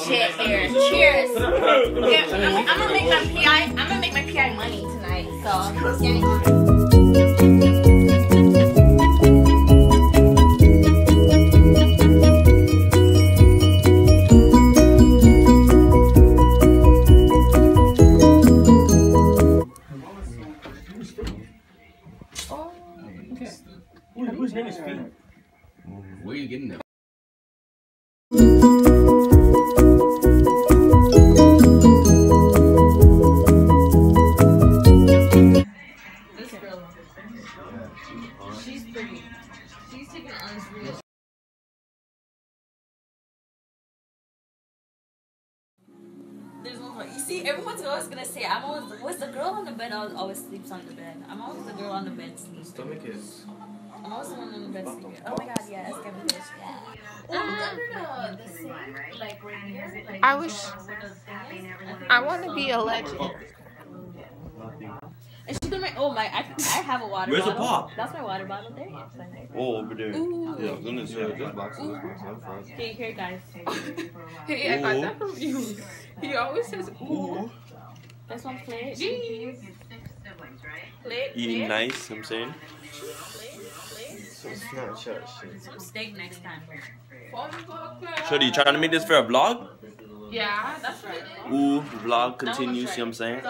shit here. Cheers. Okay, I'm gonna make my PI. I'm gonna make my PI money tonight. So Whose name is Fee? Where are you getting that? this girl, she's pretty. She's taking it on this real. There's no point. You see, everyone's always gonna say, I'm always the girl on the bed always sleeps on the bed. I'm always the girl on the bed sleeping. Stomach is. I'm always the one on the bed sleeping. Oh my god, yeah, that's Kevin Fish. Yeah. I wish I want to be a legend. And she's gonna make, oh my, I have a water Where's the bottle. pop? That's my water bottle there. Oh, over there. Ooh. Yeah, goodness, yeah, this box, this box. I'm fine. Okay, here guys. Hey, I got that from you. He always says, ooh. This one plate. Jeez. Plate, Eating plate. nice, I'm saying. Some steak next time. Shorty, you trying to make this for a vlog? Yeah, that's right. Ooh, vlog continues, see what I'm saying?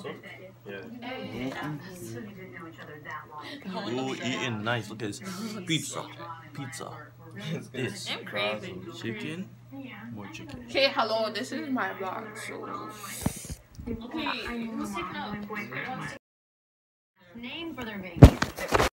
Ooh, eating nice. Look at this. Pizza. Pizza. This. I'm crazy. Chicken. More chicken. Okay, hello, this is my vlog, so... Okay, who's taking out? Name for their baby.